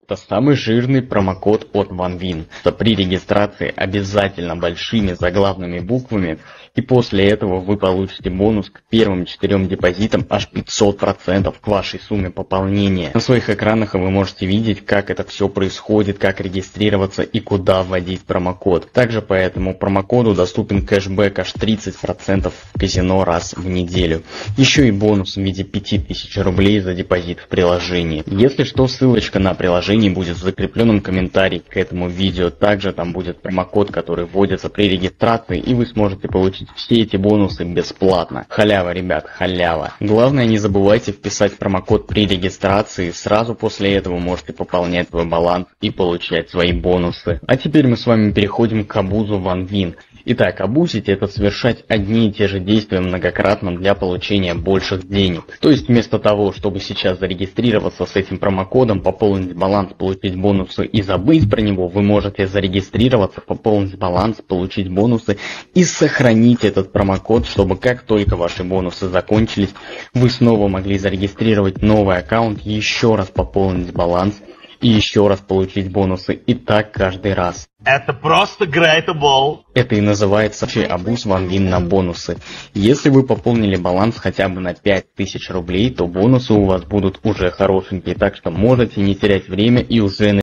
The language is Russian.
Это самый жирный промокод от OneWin. При регистрации обязательно большими заглавными буквами, и после этого вы получите бонус к первым 4 депозитам аж 500% к вашей сумме пополнения. На своих экранах вы можете видеть, как это все происходит, как регистрироваться и куда вводить промокод. Также по этому промокоду доступен кэшбэк аж 30% в казино раз в неделю. Еще и бонус в виде 5000 рублей за депозит в приложении. Если что, ссылочка на приложение будет в закрепленном комментарии к этому видео. Также там будет промокод, который вводится при регистрации, и вы сможете получить все эти бонусы бесплатно. Халява, ребят, халява. Главное, не забывайте вписать промокод при регистрации. Сразу после этого можете пополнять свой баланс и получать свои бонусы. А теперь мы с вами переходим к абузу OneWin. Итак, абузить — это совершать одни и те же действия многократно для получения больших денег. То есть вместо того, чтобы сейчас зарегистрироваться с этим промокодом, пополнить баланс, получить бонусы и забыть про него, вы можете зарегистрироваться, пополнить баланс, получить бонусы и сохранить этот промокод, чтобы как только ваши бонусы закончились, вы снова могли зарегистрировать новый аккаунт, еще раз пополнить баланс и еще раз получить бонусы, и так каждый раз. Это просто greatable. Это и называется абуз OneWin на бонусы. Если вы пополнили баланс хотя бы на 5000 рублей, то бонусы у вас будут уже хорошенькие, так что можете не терять время и уже